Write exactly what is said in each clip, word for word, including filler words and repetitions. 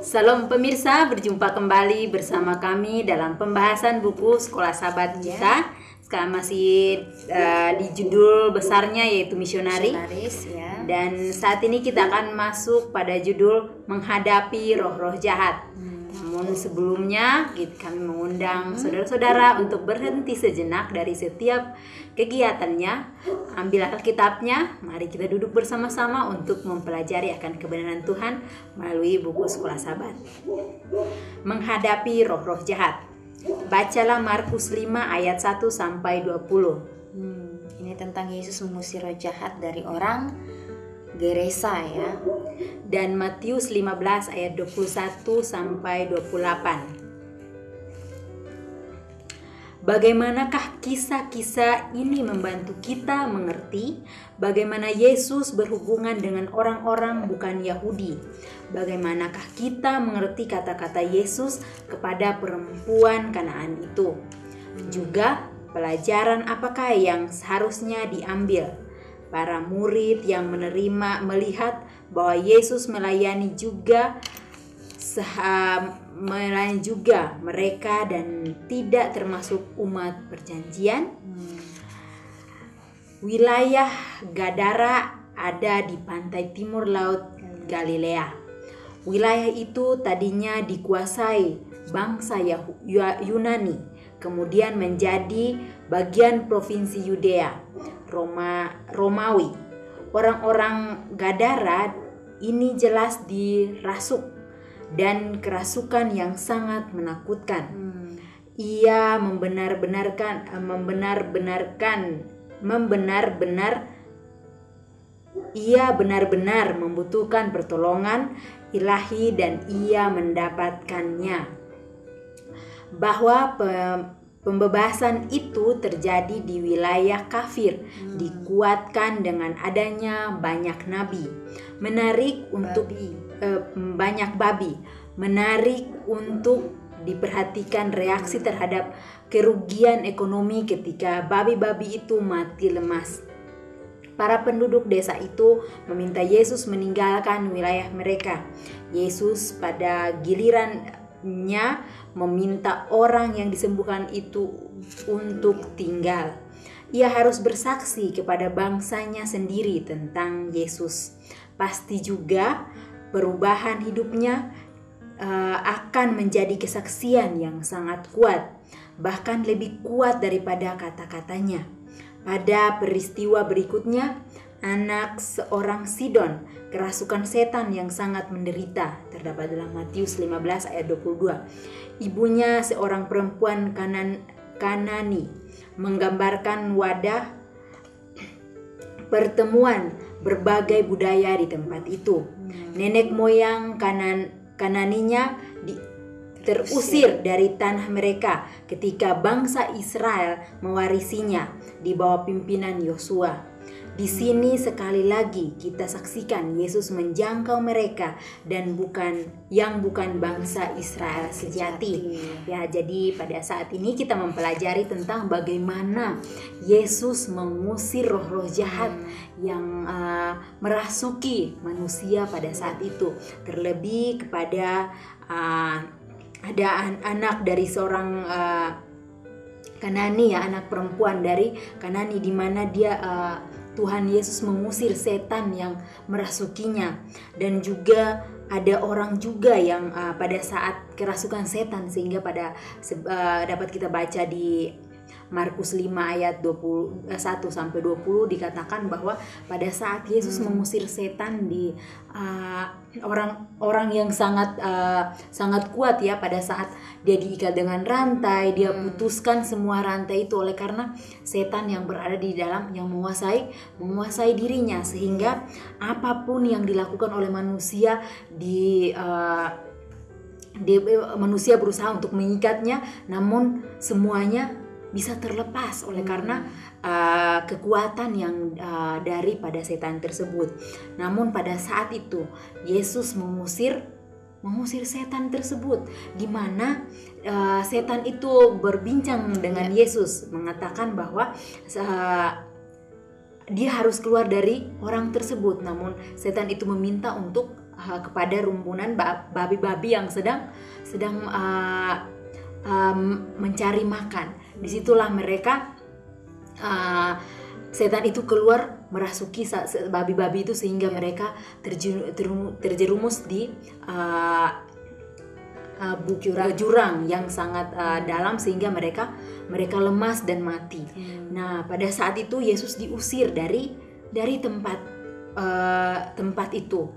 Salam pemirsa, berjumpa kembali bersama kami dalam pembahasan buku Sekolah Sahabat kita. Sekarang masih uh, di judul besarnya yaitu misionari. Misionaris, ya. Dan saat ini kita akan masuk pada judul menghadapi roh-roh jahat. Hmm. Namun sebelumnya kami mengundang hmm. saudara-saudara untuk berhenti sejenak dari setiap kegiatannya. Ambil Alkitabnya, mari kita duduk bersama-sama untuk mempelajari akan kebenaran Tuhan melalui buku Sekolah Sahabat. Menghadapi roh-roh jahat. Bacalah Markus lima ayat satu sampai dua puluh. Hmm, ini tentang Yesus mengusir roh jahat dari orang Gerasa, ya. Dan Matius lima belas ayat dua puluh satu sampai dua puluh delapan. Bagaimanakah kisah-kisah ini membantu kita mengerti bagaimana Yesus berhubungan dengan orang-orang bukan Yahudi? Bagaimanakah kita mengerti kata-kata Yesus kepada perempuan Kanaan itu? Juga pelajaran apakah yang seharusnya diambil? Para murid yang menerima melihat bahwa Yesus melayani juga melayani juga mereka dan tidak termasuk umat perjanjian. Hmm. Wilayah Gadara ada di pantai timur laut Galilea. Wilayah itu tadinya dikuasai bangsa Yunani, kemudian menjadi bagian provinsi Yudea, Roma, Romawi. Orang-orang Gadara ini jelas dirasuk dan kerasukan yang sangat menakutkan. Hmm. Ia membenar-benarkan, membenar-benarkan, membenar-benar, ia benar-benar membutuhkan pertolongan ilahi dan ia mendapatkannya. Bahwa pembebasan itu terjadi di wilayah kafir, hmm. dikuatkan dengan adanya banyak nabi, menarik untuk babi. Eh, banyak babi, menarik untuk diperhatikan reaksi terhadap kerugian ekonomi ketika babi-babi itu mati lemas. Para penduduk desa itu meminta Yesus meninggalkan wilayah mereka. Yesus pada gilirannya meminta orang yang disembuhkan itu untuk tinggal. Ia harus bersaksi kepada bangsanya sendiri tentang Yesus. Pasti juga perubahan hidupnya uh, akan menjadi kesaksian yang sangat kuat, bahkan lebih kuat daripada kata-katanya. Pada peristiwa berikutnya, anak seorang Sidon kerasukan setan yang sangat menderita, terdapat dalam Matius lima belas ayat dua puluh dua. Ibunya seorang perempuan Kanan, Kanani, menggambarkan wadah pertemuan berbagai budaya di tempat itu. Nenek moyang kanan Kananinya di, terusir dari tanah mereka ketika bangsa Israel mewarisinya di bawah pimpinan Yosua. Di sini sekali lagi kita saksikan Yesus menjangkau mereka dan bukan yang bukan bangsa Israel sejati. Ya, jadi pada saat ini kita mempelajari tentang bagaimana Yesus mengusir roh-roh jahat yang uh, merasuki manusia pada saat itu. Terlebih kepada uh, ada an- anak dari seorang uh, Kanani, ya, anak perempuan dari Kanani, di mana dia uh, Tuhan Yesus mengusir setan yang merasukinya. Dan juga ada orang juga yang uh, pada saat kerasukan setan, sehingga pada uh, dapat kita baca di Markus lima ayat dua puluh satu sampai dua puluh dikatakan bahwa pada saat Yesus hmm. mengusir setan di uh, orang-orang yang sangat uh, sangat kuat, ya, pada saat dia diikat dengan rantai, dia putuskan semua rantai itu oleh karena setan yang berada di dalam yang menguasai menguasai dirinya, sehingga apapun yang dilakukan oleh manusia di uh, di manusia berusaha untuk mengikatnya, namun semuanya bisa terlepas oleh karena uh, kekuatan yang uh, daripada setan tersebut. Namun pada saat itu Yesus mengusir mengusir setan tersebut, di mana uh, setan itu berbincang dengan Yesus, mengatakan bahwa uh, dia harus keluar dari orang tersebut. Namun setan itu meminta untuk uh, kepada rumpunan babi-babi yang sedang sedang uh, um, mencari makan. Disitulah mereka uh, setan itu keluar merasuki babi-babi itu sehingga mereka terjerumus di uh, uh, jurang. jurang yang sangat uh, dalam sehingga mereka mereka lemas dan mati. Hmm. Nah, pada saat itu Yesus diusir dari dari tempat uh, tempat itu.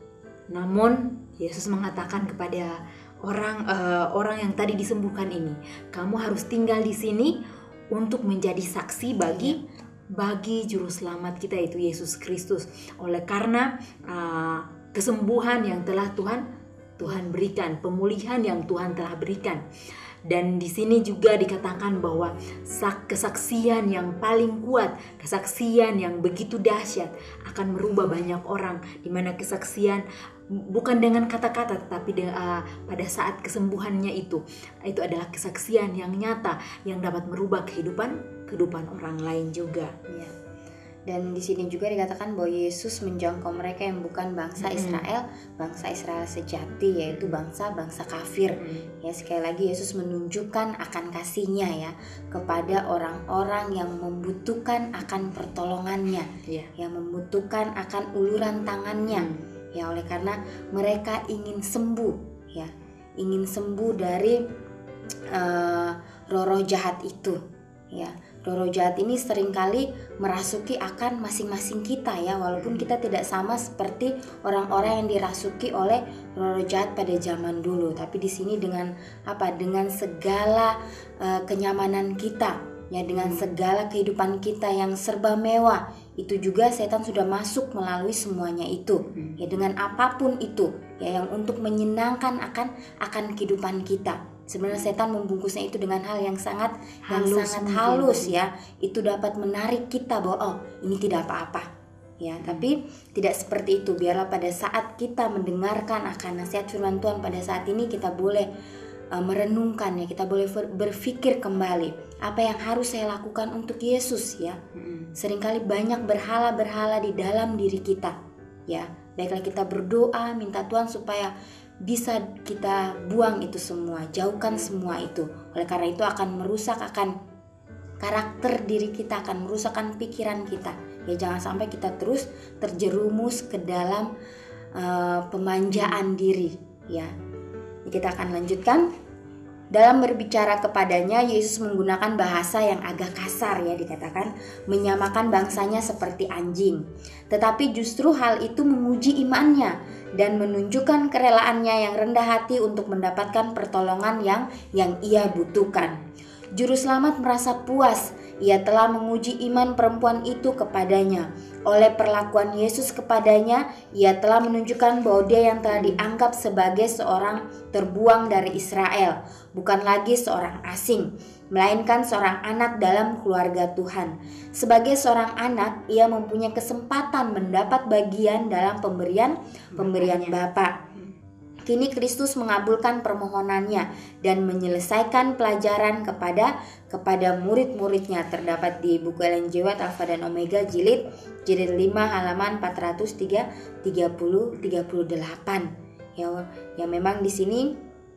Namun Yesus mengatakan kepada orang uh, orang yang tadi disembuhkan ini, kamu harus tinggal di sini untuk menjadi saksi bagi bagi juru selamat kita, itu Yesus Kristus. Oleh karena uh, kesembuhan yang telah Tuhan Tuhan berikan, pemulihan yang Tuhan telah berikan. Dan di sini juga dikatakan bahwa kesaksian yang paling kuat, kesaksian yang begitu dahsyat akan merubah banyak orang, di mana kesaksian bukan dengan kata-kata, tetapi uh, pada saat kesembuhannya itu, itu adalah kesaksian yang nyata yang dapat merubah kehidupan kehidupan orang lain juga. Ya. Dan di sini juga dikatakan bahwa Yesus menjangkau mereka yang bukan bangsa mm-hmm. Israel, bangsa Israel sejati, yaitu bangsa-bangsa kafir. Mm-hmm. Ya, sekali lagi Yesus menunjukkan akan kasih-Nya ya kepada orang-orang yang membutuhkan akan pertolongannya, yeah. yang membutuhkan akan uluran tangannya. Mm-hmm. Ya, oleh karena mereka ingin sembuh, ya, ingin sembuh dari uh, roh-roh jahat itu, ya. Roh jahat ini seringkali merasuki akan masing-masing kita ya, walaupun kita tidak sama seperti orang-orang yang dirasuki oleh roh jahat pada zaman dulu. Tapi di sini dengan apa? Dengan segala uh, kenyamanan kita, ya, dengan segala kehidupan kita yang serba mewah, itu juga setan sudah masuk melalui semuanya itu. Ya, dengan apapun itu, ya, yang untuk menyenangkan akan akan kehidupan kita. Sebenarnya setan membungkusnya itu dengan hal yang sangat halus, yang sangat halus ya. Itu dapat menarik kita bahwa oh, ini tidak apa-apa. Ya, tapi tidak seperti itu. Biarlah pada saat kita mendengarkan akan nasihat firman Tuhan pada saat ini, kita boleh uh, merenungkan ya, kita boleh berpikir kembali apa yang harus saya lakukan untuk Yesus ya. Hmm. Seringkali banyak berhala-berhala di dalam diri kita. Ya, baiklah kita berdoa minta Tuhan supaya bisa kita buang itu semua, jauhkan semua itu. Oleh karena itu akan merusak akan karakter diri kita, akan merusakkan pikiran kita. Ya, jangan sampai kita terus terjerumus ke dalam uh, pemanjaan diri. Ya, kita akan lanjutkan. Dalam berbicara kepadanya, Yesus menggunakan bahasa yang agak kasar ya, dikatakan menyamakan bangsanya seperti anjing. Tetapi justru hal itu menguji imannya dan menunjukkan kerelaannya yang rendah hati untuk mendapatkan pertolongan yang yang ia butuhkan. Juru selamat merasa puas, ia telah menguji iman perempuan itu kepadanya. Oleh perlakuan Yesus kepadanya, ia telah menunjukkan bahwa dia yang telah dianggap sebagai seorang terbuang dari Israel, bukan lagi seorang asing, melainkan seorang anak dalam keluarga Tuhan. Sebagai seorang anak, ia mempunyai kesempatan mendapat bagian dalam pemberian pemberian Bapa. Kini Kristus mengabulkan permohonannya dan menyelesaikan pelajaran kepada kepada murid-muridnya. Terdapat di buku Ellen G. White Alpha dan Omega jilid jilid lima halaman empat ratus tiga puluh tiga puluh delapan. Ya, ya memang di sini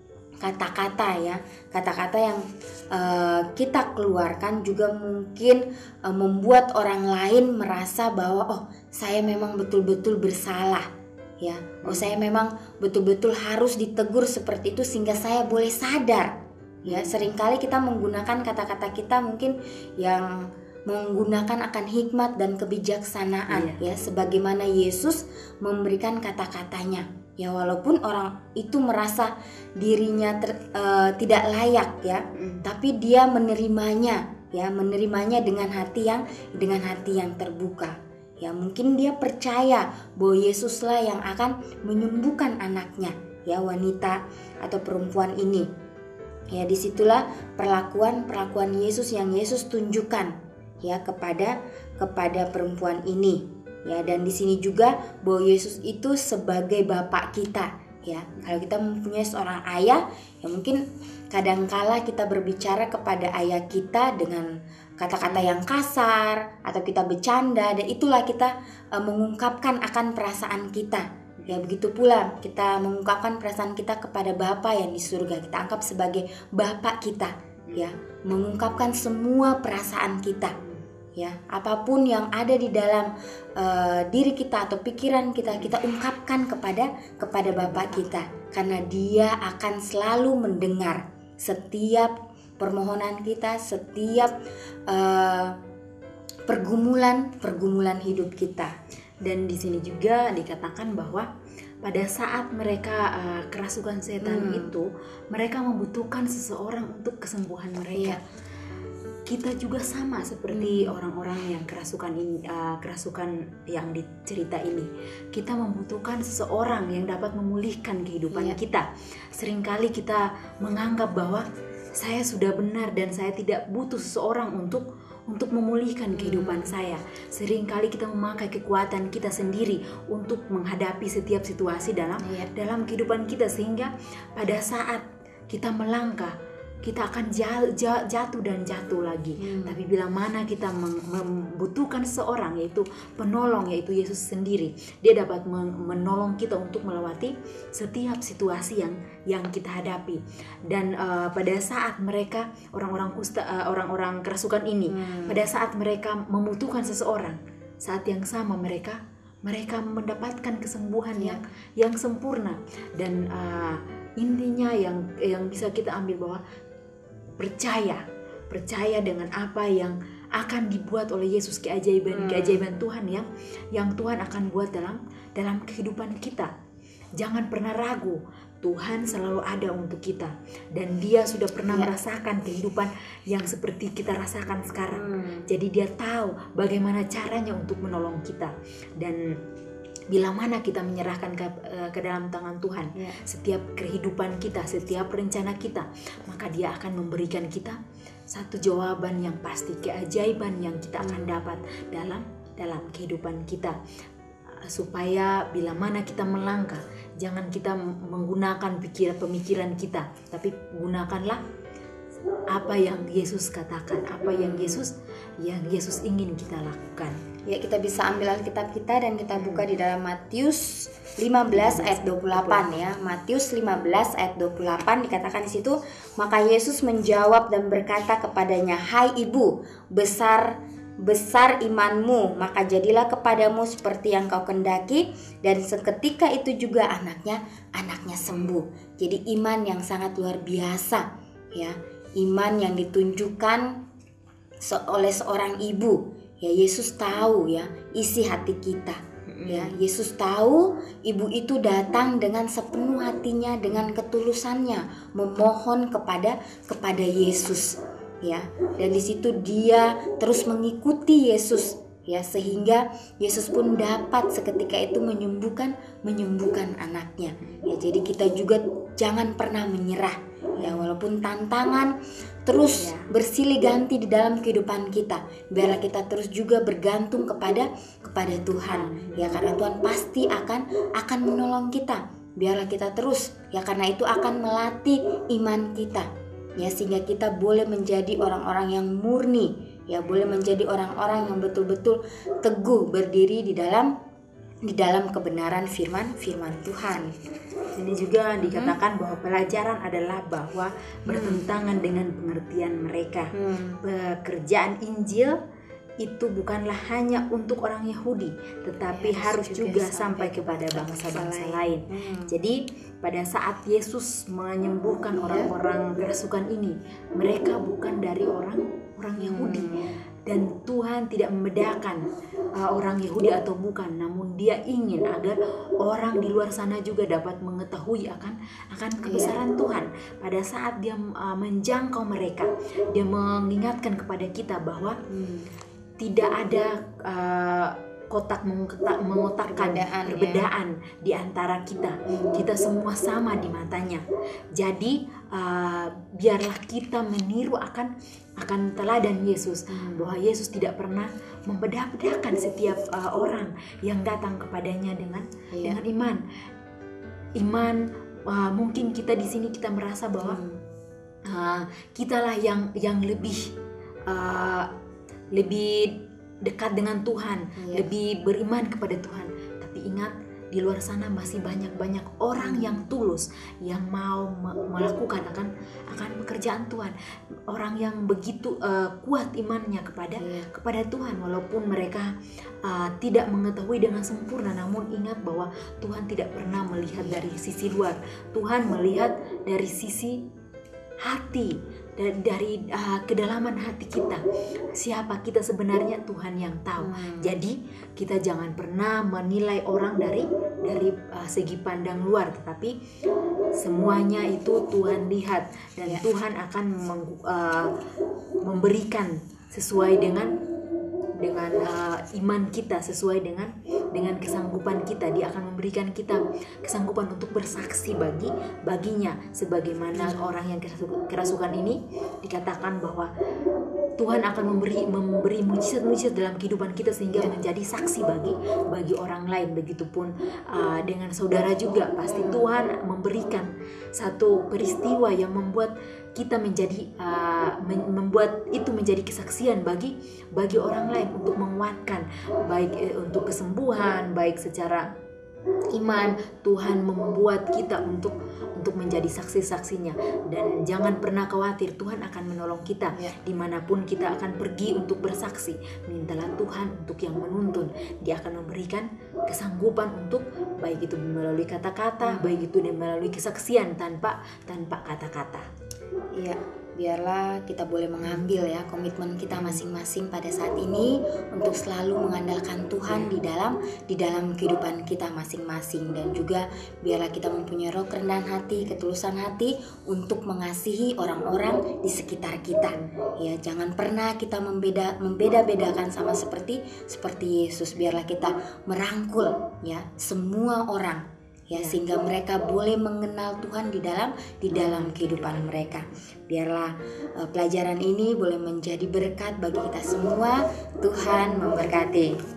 kata-kata ya, kata-kata yang uh, kita keluarkan juga mungkin uh, membuat orang lain merasa bahwa oh, saya memang betul-betul bersalah. Ya, oh saya memang betul-betul harus ditegur seperti itu sehingga saya boleh sadar. Ya, seringkali kita menggunakan kata-kata kita mungkin yang menggunakan akan hikmat dan kebijaksanaan, iya. Ya, sebagaimana Yesus memberikan kata-katanya. Ya, walaupun orang itu merasa dirinya ter, uh, tidak layak ya, mm. tapi dia menerimanya, ya, menerimanya dengan hati yang dengan hati yang terbuka. Ya, mungkin dia percaya bahwa Yesuslah yang akan menyembuhkan anaknya, ya, wanita atau perempuan ini. Ya, disitulah perlakuan-perlakuan Yesus yang Yesus tunjukkan ya kepada kepada perempuan ini. Ya, dan di sini juga bahwa Yesus itu sebagai bapak kita. Ya, kalau kita mempunyai seorang ayah, ya mungkin kadangkala kita berbicara kepada ayah kita dengan kata-kata yang kasar atau kita bercanda, dan itulah kita uh, mengungkapkan akan perasaan kita. Ya begitu pula kita mengungkapkan perasaan kita kepada Bapa yang di surga, kita anggap sebagai Bapa kita, ya, mengungkapkan semua perasaan kita, ya, apapun yang ada di dalam uh, diri kita atau pikiran kita, kita ungkapkan kepada kepada Bapa kita, karena Dia akan selalu mendengar setiap permohonan kita, setiap uh, pergumulan pergumulan hidup kita. Dan di sini juga dikatakan bahwa pada saat mereka uh, kerasukan setan hmm. itu, mereka membutuhkan seseorang untuk kesembuhan mereka. Iya. Kita juga sama seperti hmm. orang-orang yang kerasukan ini, uh, kerasukan yang dicerita ini. Kita membutuhkan seseorang yang dapat memulihkan kehidupan iya. kita. Seringkali kita menganggap bahwa saya sudah benar dan saya tidak butuh seseorang untuk untuk memulihkan kehidupan hmm. saya. Seringkali kita memakai kekuatan kita sendiri untuk menghadapi setiap situasi dalam yeah. dalam kehidupan kita, sehingga pada saat kita melangkah, kita akan jatuh dan jatuh lagi. Hmm. Tapi bila mana kita membutuhkan seorang, yaitu penolong, yaitu Yesus sendiri, Dia dapat menolong kita untuk melewati setiap situasi yang yang kita hadapi. Dan uh, pada saat mereka orang-orang kusta, uh, orang-orang kerasukan ini, hmm. pada saat mereka membutuhkan seseorang, saat yang sama mereka mereka mendapatkan kesembuhan yang yang sempurna. Dan uh, intinya yang yang bisa kita ambil bahwa percaya, percaya dengan apa yang akan dibuat oleh Yesus, keajaiban, hmm. keajaiban Tuhan yang yang Tuhan akan buat dalam dalam kehidupan kita. Jangan pernah ragu, Tuhan selalu ada untuk kita, dan Dia sudah pernah ya. merasakan kehidupan yang seperti kita rasakan sekarang. Hmm. Jadi Dia tahu bagaimana caranya untuk menolong kita. Dan bila mana kita menyerahkan ke, ke dalam tangan Tuhan ya. setiap kehidupan kita, setiap rencana kita, maka Dia akan memberikan kita satu jawaban yang pasti, keajaiban yang kita akan dapat dalam dalam kehidupan kita. Supaya bila mana kita melangkah, jangan kita menggunakan pikiran pemikiran kita, tapi gunakanlah apa yang Yesus katakan, apa yang Yesus yang Yesus ingin kita lakukan. Ya, kita bisa ambil Alkitab kita dan kita buka di dalam Matius lima belas ayat dua puluh delapan ya. Matius lima belas ayat dua puluh delapan dikatakan di situ, maka Yesus menjawab dan berkata kepadanya, "Hai ibu, besar besar imanmu, maka jadilah kepadamu seperti yang kau kendaki." Dan seketika itu juga anaknya anaknya sembuh. Jadi iman yang sangat luar biasa ya. Iman yang ditunjukkan oleh seorang ibu. Ya, Yesus tahu ya isi hati kita. Ya, Yesus tahu ibu itu datang dengan sepenuh hatinya, dengan ketulusannya memohon kepada kepada Yesus. Ya, dan di situ dia terus mengikuti Yesus. Ya, sehingga Yesus pun dapat seketika itu menyembuhkan menyembuhkan anaknya. Ya, jadi kita juga jangan pernah menyerah. Ya, walaupun tantangan terus ya. bersilih ganti di dalam kehidupan kita, biarlah kita terus juga bergantung kepada kepada Tuhan. Ya, karena Tuhan pasti akan akan menolong kita. Biarlah kita terus, ya, karena itu akan melatih iman kita. Ya, sehingga kita boleh menjadi orang-orang yang murni, ya, boleh menjadi orang-orang yang betul-betul teguh berdiri di dalam di dalam kebenaran firman firman Tuhan. Ini juga dikatakan hmm. bahwa pelajaran adalah bahwa bertentangan hmm. dengan pengertian mereka. Hmm. Pekerjaan Injil itu bukanlah hanya untuk orang Yahudi, tetapi yes, harus juga, juga sampai kepada bangsa-bangsa lain. Hmm. Jadi pada saat Yesus menyembuhkan orang-orang kerasukan ini, mereka bukan dari orang orang Yahudi. Hmm. Dan Tuhan tidak membedakan uh, orang Yahudi atau bukan, namun Dia ingin agar orang di luar sana juga dapat mengetahui akan akan kebesaran yeah. Tuhan. Pada saat Dia uh, menjangkau mereka, Dia mengingatkan kepada kita bahwa hmm. tidak ada uh, kotak mengotak, mengotakkan perbedaan, perbedaan ya. di antara kita. Kita semua sama di matanya. Jadi uh, biarlah kita meniru akan akan teladan Yesus, hmm. bahwa Yesus tidak pernah membeda-bedakan setiap uh, orang yang datang kepadanya dengan ya. dengan iman. Iman uh, mungkin kita di sini kita merasa bahwa hmm. uh, kitalah yang yang lebih uh, lebih dekat dengan Tuhan, yeah. lebih beriman kepada Tuhan. Tapi ingat, di luar sana masih banyak-banyak orang yang tulus, yang mau me- melakukan akan akan pekerjaan Tuhan, orang yang begitu uh, kuat imannya kepada Iya. kepada Tuhan, walaupun mereka uh, tidak mengetahui dengan sempurna. Namun ingat bahwa Tuhan tidak pernah melihat dari sisi luar, Tuhan melihat dari sisi hati, dari, dari uh, kedalaman hati kita. Siapa kita sebenarnya, Tuhan yang tahu. Hmm. Jadi kita jangan pernah menilai orang dari dari uh, segi pandang luar, tetapi semuanya itu Tuhan lihat, dan Ya. Tuhan akan meng- uh, memberikan sesuai dengan dengan uh, iman kita, sesuai dengan dengan kesanggupan kita. Dia akan memberikan kita kesanggupan untuk bersaksi bagi baginya, sebagaimana orang yang kerasukan, kerasukan ini dikatakan bahwa Tuhan akan memberi memberi mujizat-mujizat dalam kehidupan kita sehingga menjadi saksi bagi bagi orang lain. Begitupun uh, dengan saudara juga, pasti Tuhan memberikan satu peristiwa yang membuat kita menjadi uh, men- membuat itu menjadi kesaksian bagi bagi orang lain, untuk menguatkan, baik eh, untuk kesembuhan, baik secara iman. Tuhan membuat kita untuk untuk menjadi saksi-saksinya. Dan jangan pernah khawatir, Tuhan akan menolong kita Ya. dimanapun kita akan pergi untuk bersaksi. Mintalah Tuhan untuk yang menuntun. Dia akan memberikan kesanggupan untuk, baik itu melalui kata-kata, baik itu melalui kesaksian tanpa tanpa kata-kata. Iya, biarlah kita boleh mengambil ya komitmen kita masing-masing pada saat ini untuk selalu mengandalkan Tuhan di dalam di dalam kehidupan kita masing-masing, dan juga biarlah kita mempunyai roh kerendahan hati, ketulusan hati untuk mengasihi orang-orang di sekitar kita. Ya, jangan pernah kita membeda membeda-bedakan sama seperti seperti Yesus. Biarlah kita merangkul ya semua orang, ya, sehingga mereka boleh mengenal Tuhan di dalam di dalam kehidupan mereka. Biarlah uh, pelajaran ini boleh menjadi berkat bagi kita semua. Tuhan memberkati.